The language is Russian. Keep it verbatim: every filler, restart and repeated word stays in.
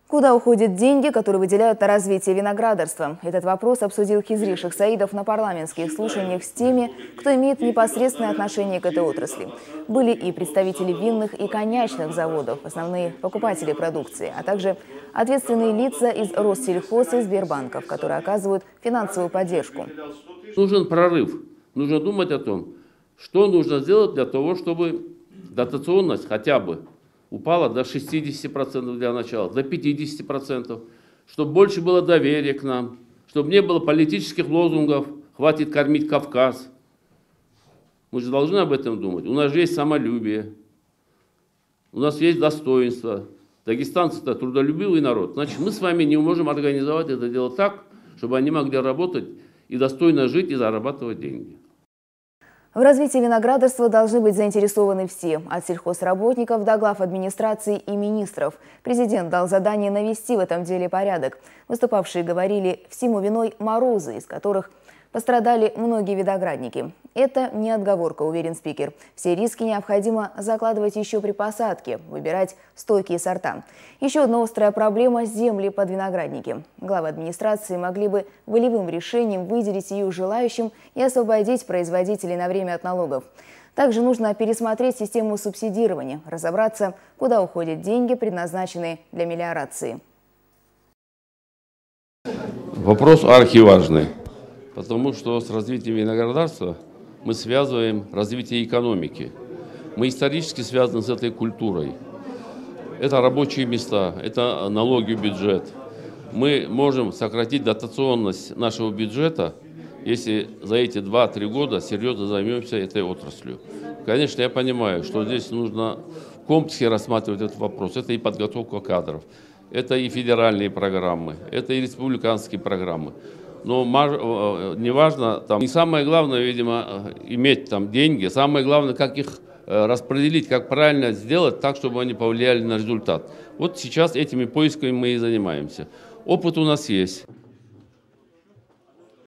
Куда уходят деньги, которые выделяют на развитие виноградарства? Этот вопрос обсудил Хизри Шахсаидов на парламентских слушаниях с теми, кто имеет непосредственное отношение к этой отрасли. Были и представители винных и коньячных заводов, основные покупатели продукции, а также ответственные лица из Россельхоз и Сбербанков, которые оказывают финансовую поддержку. Нужен прорыв. Нужно думать о том, что нужно сделать для того, чтобы дотационность хотя бы упала до шестидесяти процентов для начала, до пятидесяти процентов, чтобы больше было доверия к нам, чтобы не было политических лозунгов «хватит кормить Кавказ». Мы же должны об этом думать. У нас же есть самолюбие, у нас есть достоинство. Дагестанцы-то трудолюбивый народ. Значит, мы с вами не можем организовать это дело так, чтобы они могли работать и достойно жить и зарабатывать деньги. В развитии виноградарства должны быть заинтересованы все, от сельхозработников до глав администрации и министров. Президент дал задание навести в этом деле порядок. Выступавшие говорили, всему виной морозы, из которых пострадали многие виноградники. Это не отговорка, уверен спикер. Все риски необходимо закладывать еще при посадке, выбирать стойкие сорта. Еще одна острая проблема – земли под виноградники. Главы администрации могли бы волевым решением выделить ее желающим и освободить производителей на время от налогов. Также нужно пересмотреть систему субсидирования, разобраться, куда уходят деньги, предназначенные для мелиорации. Вопрос архиважный. Потому что с развитием виноградарства мы связываем развитие экономики. Мы исторически связаны с этой культурой. Это рабочие места, это налоги в бюджет. Мы можем сократить дотационность нашего бюджета, если за эти два-три года серьезно займемся этой отраслью. Конечно, я понимаю, что здесь нужно в комплексе рассматривать этот вопрос. Это и подготовка кадров, это и федеральные программы, это и республиканские программы. Но не важно, там, не самое главное, видимо, иметь там деньги, самое главное, как их распределить, как правильно сделать так, чтобы они повлияли на результат. Вот сейчас этими поисками мы и занимаемся. Опыт у нас есть.